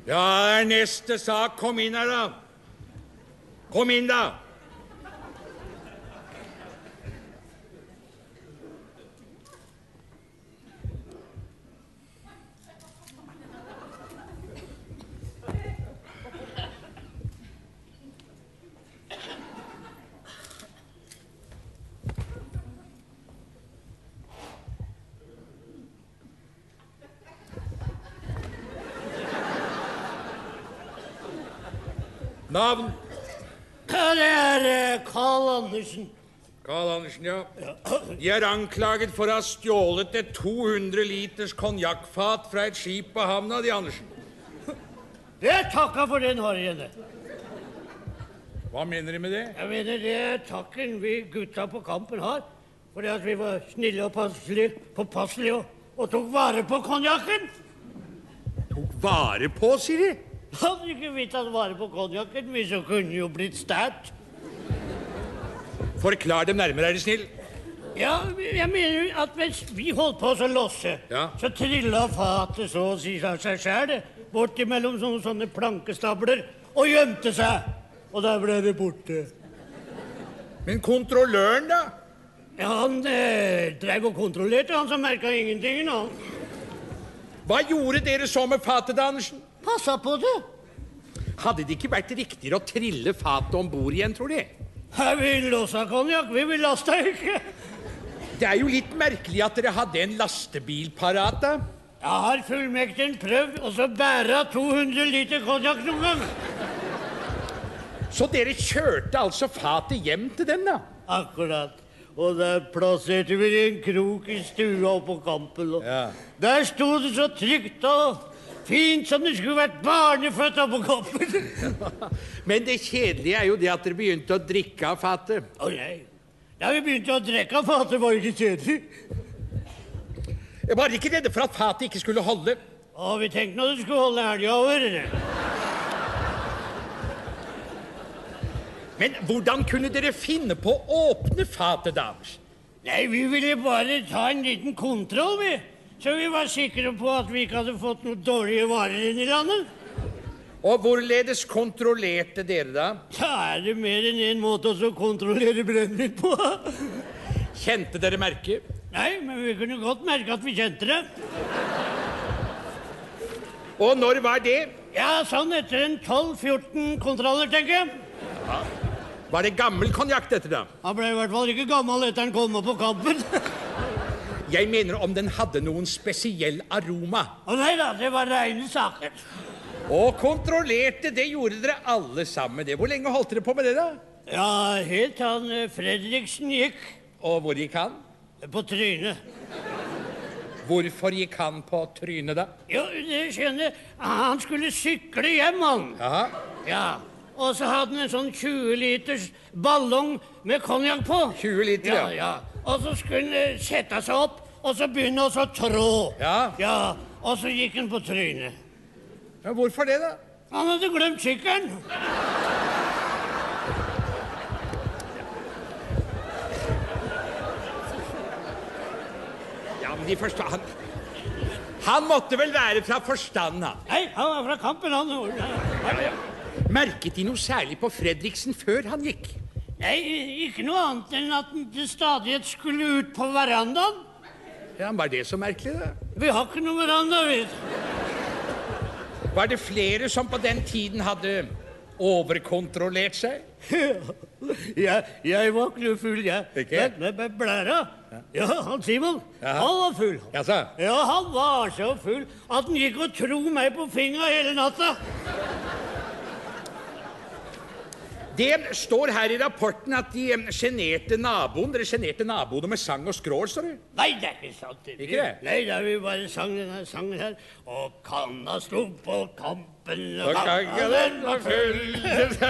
Ja, det neste sak. Kom inn her, da. Kom inn, da. Navn? Det Carl Andersen. Carl Andersen, ja. De anklaget for å ha stjålet et 200 liters konjakkfat fra et skip på havna, de Andersen. Jeg takker for den harriene. Hva mener De med det? Jeg mener det takken vi gutta på kampen har, fordi at vi var snille og påpasselige og tok vare på konjakken. Tok vare på, sier De? Hadde ikke vi tatt vare på konjakken, vi så kunne jo blitt stært. Forklar dem nærmere, de snill. Ja, jeg mener at mens vi holdt på å losse, så trillet fatet så å si av seg selv, bort imellom sånne plankestabler, og gjemte seg. Og der ble det borte. Men kontrolløren, da? Ja, han drev og kontrollerte, han som merket ingenting. Hva gjorde dere så med fatet, Andersen? Passa på det. Hadde det ikke vært riktigere å trille fatet ombord igjen, tror De? Vi låsa konjakk, vi vil laste ikke. Det er jo litt merkelig at dere hadde en lastebil parat, da. Jeg har fullmekten prøvd å så bære 200 liter konjakk noen gang. Så dere kjørte altså fatet hjem til dem, da? Akkurat. Og der plasserte vi en krok i stua på kampen. Der stod det så trygt og fint som det skulle vært barnefødt på kampen. Men det kjedelige er jo det at dere begynte å drikke av fatet. Å nei. Da vi begynte å drikke av fatet, var det ikke kjedelig. Jeg var ikke redde for at fatet ikke skulle holde. Vi tenkte når det skulle holde helga over. Men hvordan kunne dere finne på å åpne fatet, damer? Nei, vi ville bare ta en liten kontroll, vi. Så vi var sikre på at vi ikke hadde fått noen dårlige varer inn i landet. Og hvorledes kontrollerte dere da? Da er det mer enn en måte å kontrollere brennvin på. Kjente dere merket? Nei, men vi kunne godt merke at vi kjente det. Og når var det? Ja, sånn etter en 12-14 kontroller, tenker jeg. Ja. Var det gammel konjakk dette da? Han ble i hvert fall ikke gammel etter han kom på kampen. Jeg mener om den hadde noen spesiell aroma. Å nei da, det var rene saker. Og kontrollerte, det gjorde dere alle sammen. Hvor lenge holdt dere på med det da? Ja, helt han Fredriksen gikk. Og hvor gikk han? På trynet. Hvorfor gikk han på trynet da? Jo, det skjønner, han skulle sykle hjem, han. Jaha. Ja, og så hadde han en sånn 20 liters ballong med konjakk på. 20 liter, ja. Ja. Og så skulle han sette seg opp, og så begynne å trå. Ja, og så gikk han på trynet. Ja, hvorfor det da? Han hadde glemt sykkelen. Ja, men de forstår... Han måtte vel være fra forstanden, han? Nei, han var fra kampen, han. Merket de noe særlig på Fredriksen før han gikk? Nei, ikke noe annet enn at han til stadighet skulle ut på verandaen. Ja, var det så merkelig da? Vi har ikke noe veranda, vet. Var det flere som på den tiden hadde overkontrollert seg? Ja, jeg var ikke full, jeg. Ikke? Med blæra. Ja, han Simon, han var full. Jaså? Ja, han var så full at han gikk og tro meg på fingra hele natta. Det står her i rapporten at de generte naboen. Dere generte naboene med sang og skrål, står det? Nei, det er ikke sant. Ikke det? Nei, da vi bare sang denne sangen her. Og kanna sto på kampen, og kanna den var full.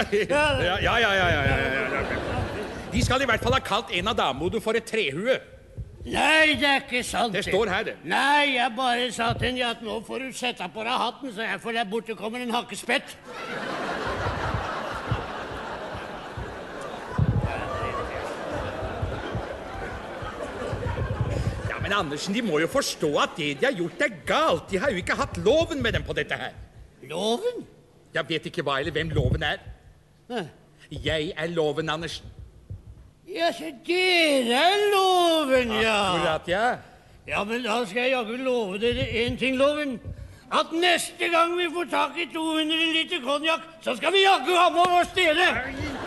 Ja. De skal i hvert fall ha kalt en av damene for et trehue. Nei, det er ikke sant. Det står her, det. Nei, jeg bare sa til henne at nå får du sette på deg hatten, så jeg får der borte kommer en hakkespett. Men Andersen, de må jo forstå at det de har gjort er galt. De har jo ikke hatt loven med dem på dette her. Loven? Jeg vet ikke hva eller hvem Loven er. Nei. Jeg er Loven, Andersen. Ja, så dere er Loven, ja. Akkurat, ja. Ja, men da skal jeg jaggu love dere en ting, Loven. At neste gang vi får tak i 200 liter konjakk, så skal vi jaggu ha med oss dere.